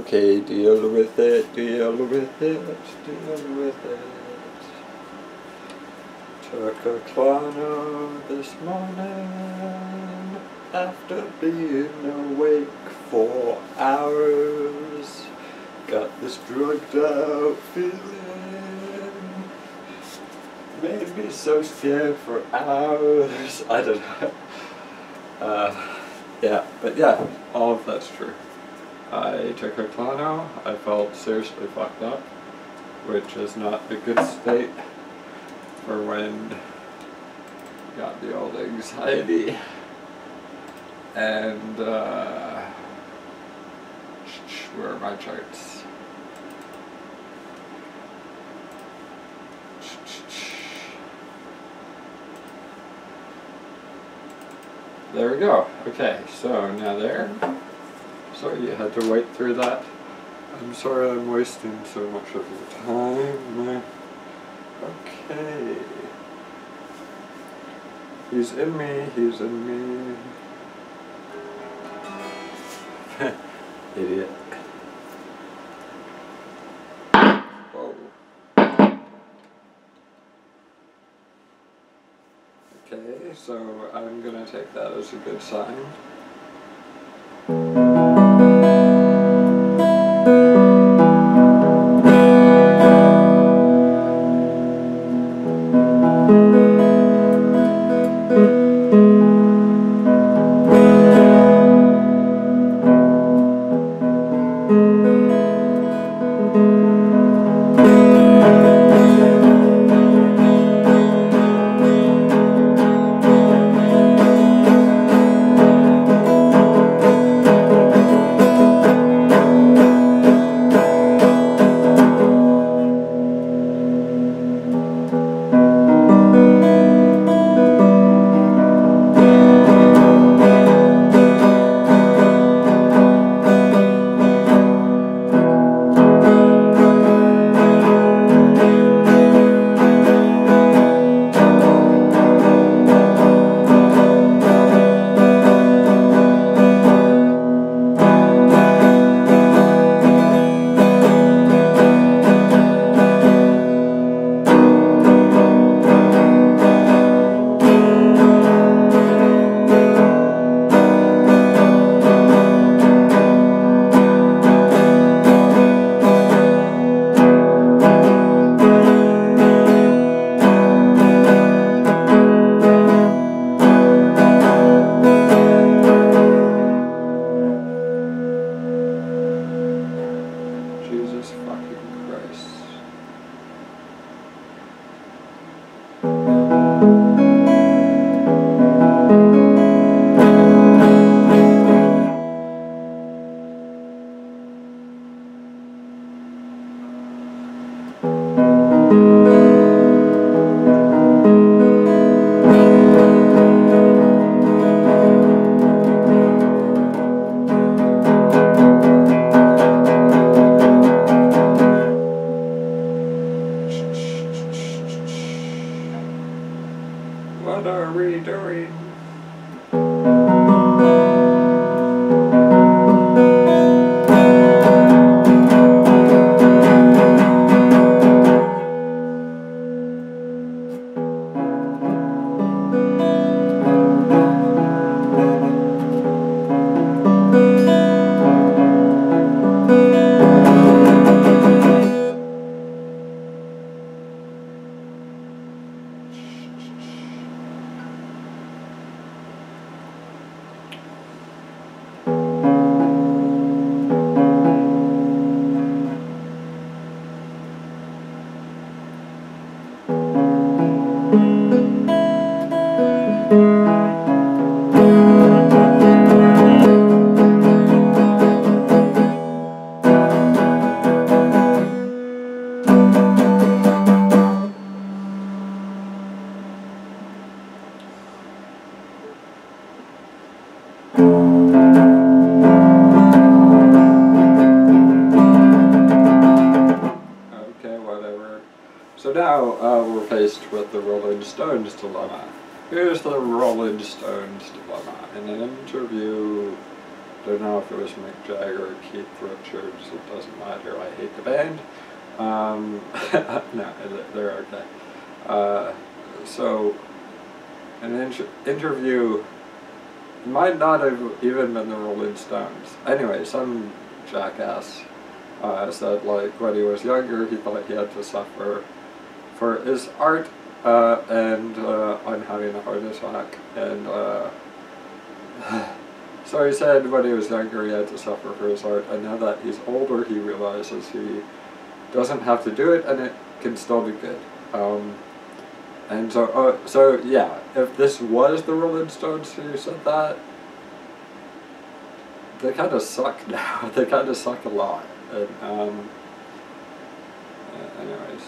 Okay, deal with it, deal with it, deal with it. Took a Klano this morning after being awake for hours. Got this drugged out feeling. Made me so scared for hours. I don't know. Yeah, but yeah, all of that's true. I took a Klano, I felt seriously fucked up, which is not a good state for when you got the old anxiety. And, where are my charts? There we go. Okay, so now there. Sorry you had to wait through that. I'm sorry I'm wasting so much of your time. Okay. He's in me, he's in me. Idiot. Whoa. Okay, so I'm gonna take that as a good sign. What are we doing? So now we're faced with the Rolling Stones dilemma. Here's the Rolling Stones dilemma. In an interview don't know if it was Mick Jagger or Keith Richards, it doesn't matter, I hate the band. No, they're okay. So, an interview might not have even been the Rolling Stones. Anyway, some jackass said, like, when he was younger, he thought he had to suffer for his art, and I'm having a heart attack, and so he said when he was younger he had to suffer for his art, and now that he's older he realizes he doesn't have to do it, and it can still be good. And so, so yeah, if this was the Rolling Stones who said that, they kind of suck now. They kind of suck a lot. And, anyways.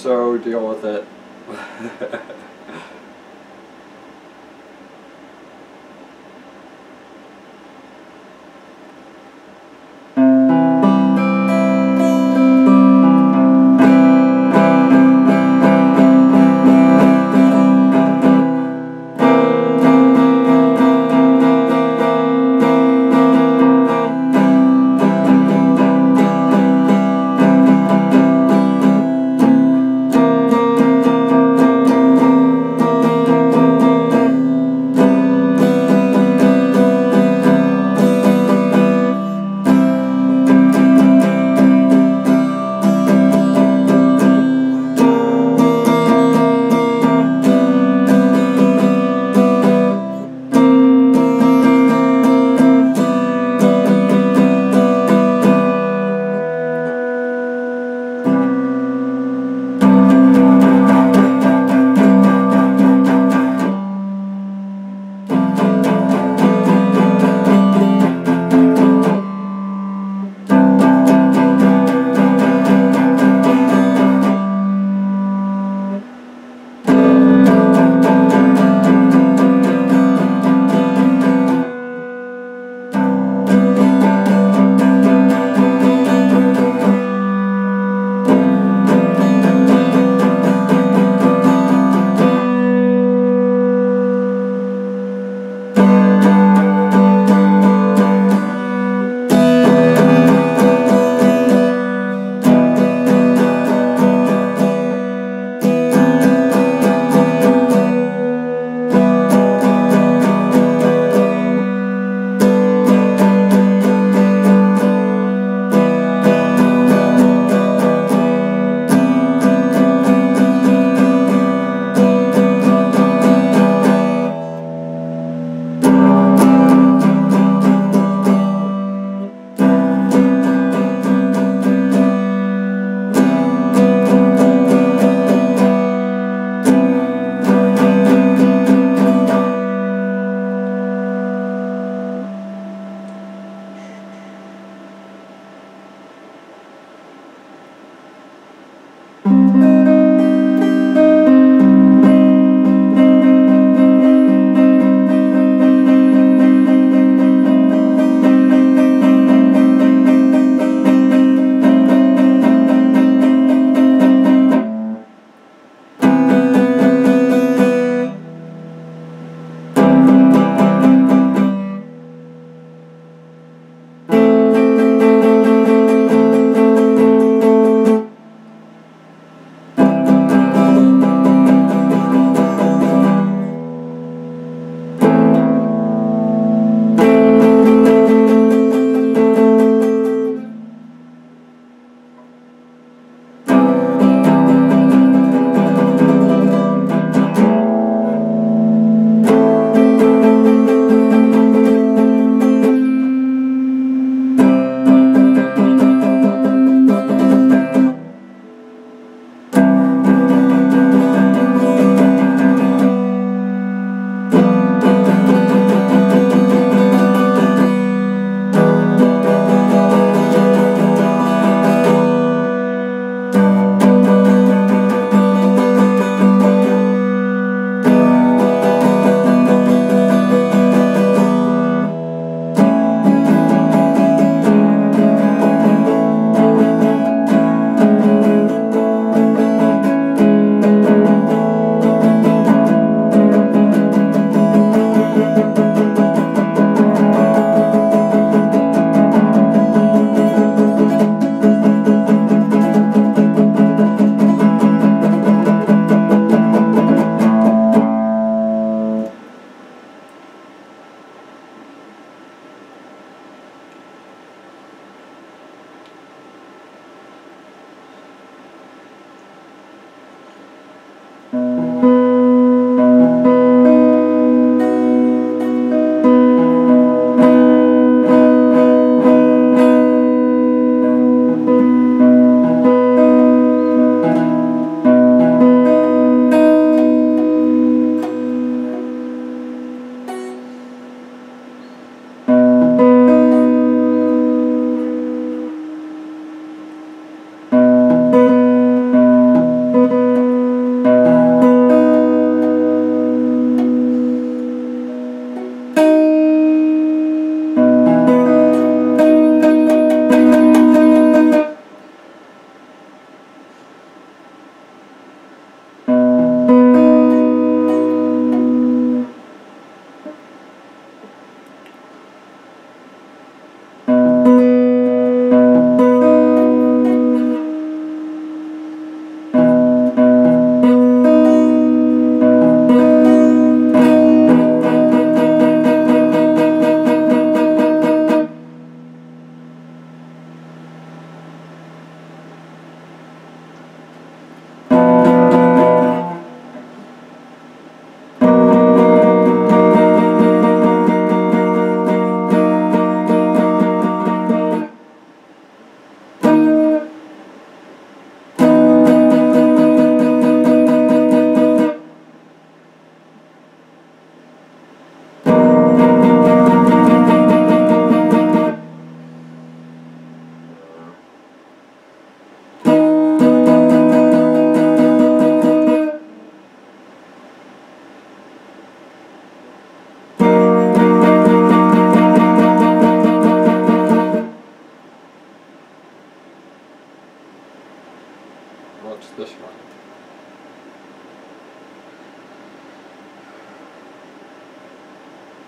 so deal with it.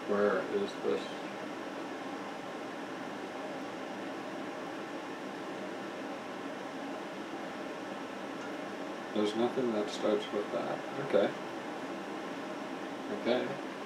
Where is this? There's nothing that starts with that. Okay. Okay.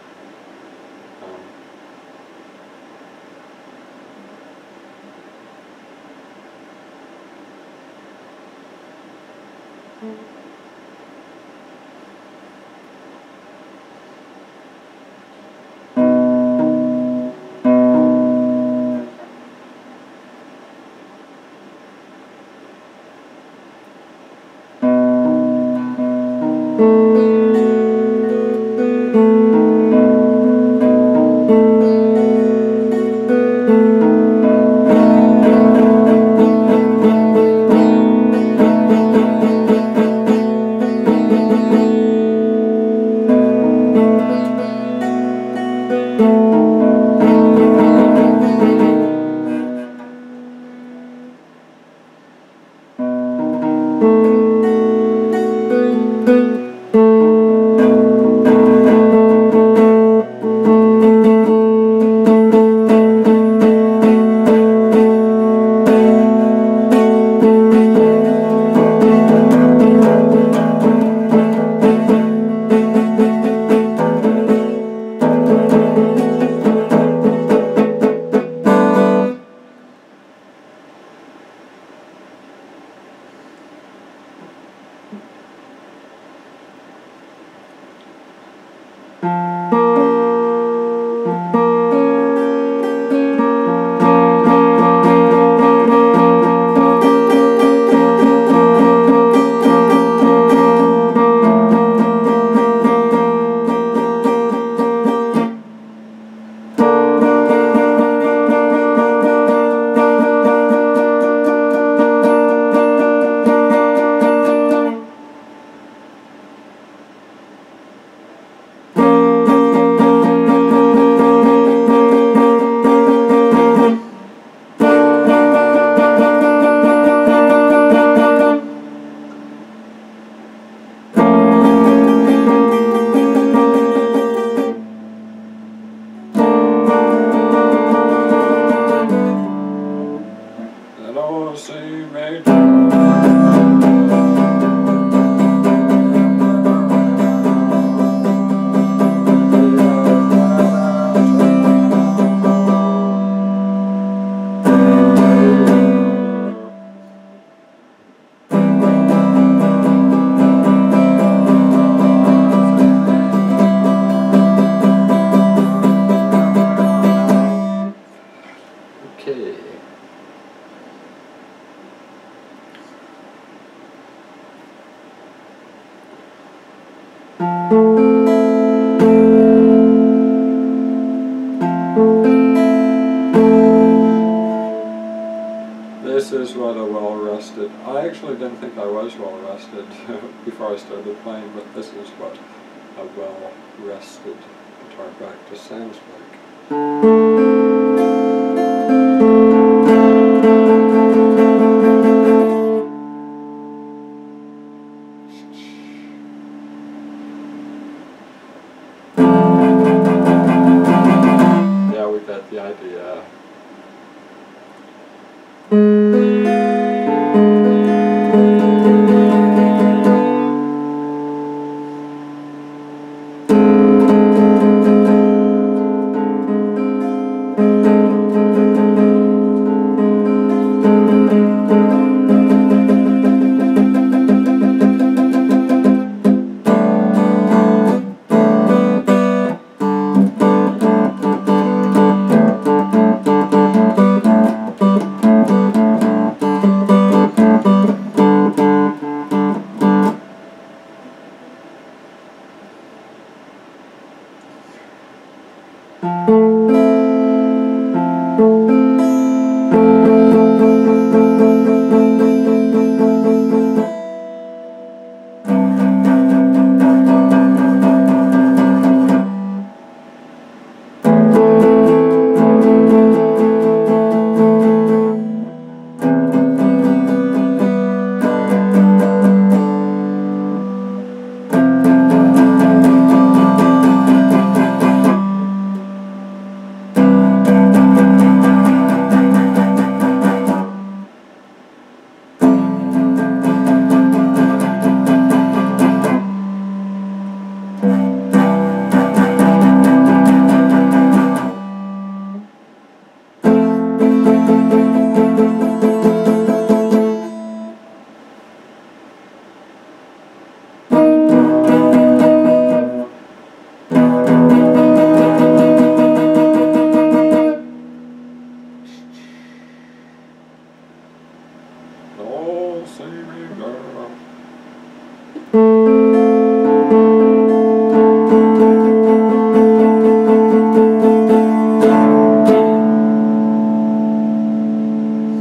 This is what a well-rested. I actually didn't think I was well-rested before I started playing, but this is what a well-rested guitar practice sounds like. Yeah, we got the idea. see me, girl.